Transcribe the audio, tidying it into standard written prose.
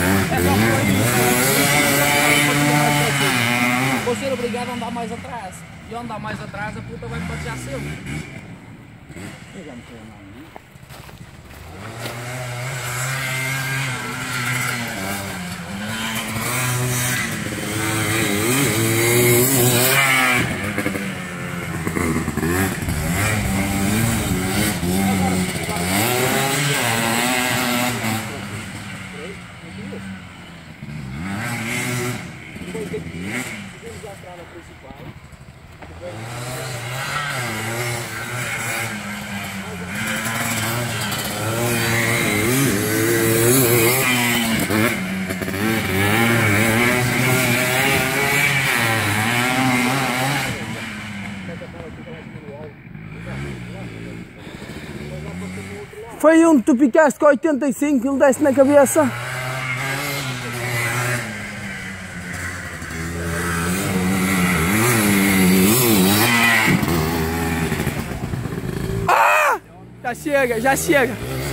Vou ser obrigado a andar mais atrás. E andar mais atrás, a puta vai me bater a seu. Foi onde tu picaste com 85 e ele desce na cabeça. Ah! Já chega, já chega.